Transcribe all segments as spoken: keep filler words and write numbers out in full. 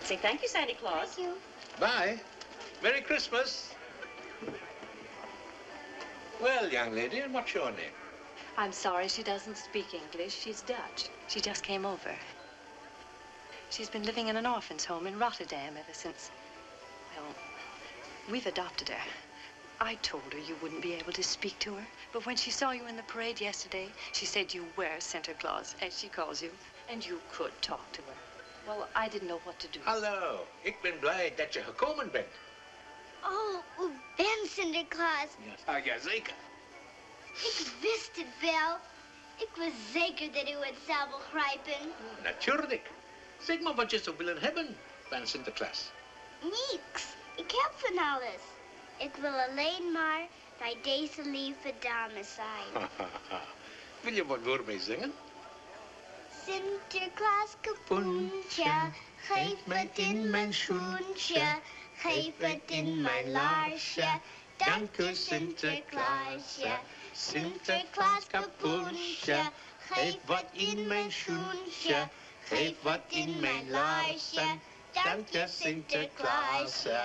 Say thank you, Santa Claus. Thank you. Bye. Merry Christmas. Well, young lady, and what's your name? I'm sorry she doesn't speak English. She's Dutch. She just came over. She's been living in an orphan's home in Rotterdam ever since, well, we've adopted her. I told her you wouldn't be able to speak to her, but when she saw you in the parade yesterday, she said you were Santa Claus, as she calls you, and you could talk to her. Well, I didn't know what to do. Hallo, ik ben blij dat je gekomen bent. Oh, u bent Sinterklaas. Ja, ja, zeker. Ik wist het wel. Ik was zeker dat u het zou begrijpen. Natuurlijk. Zeg maar wat je zou willen hebben van Sinterklaas. Niks. Ik heb van alles. Ik wil alleen maar bij deze lieve dame zijn. Wil je wat voor mij zingen? Sinterklaas kapoentje, geef het in mijn schoentje, geef het in mijn laarsje. Dank u Sinterklaasje. Sinterklaas kapoentje, geef wat in mijn schoentje, geef wat in mijn laarsje. Dank je Sinterklaasje.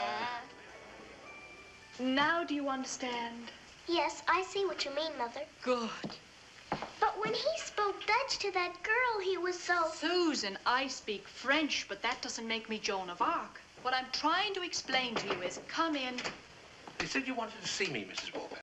Now do you understand? Yes, I see what you mean, Mother. Good. But when he spoke Dutch to that girl, he was so... Susan, I speak French, but that doesn't make me Joan of Arc. What I'm trying to explain to you is, come in. You said you wanted to see me, Missus Walker.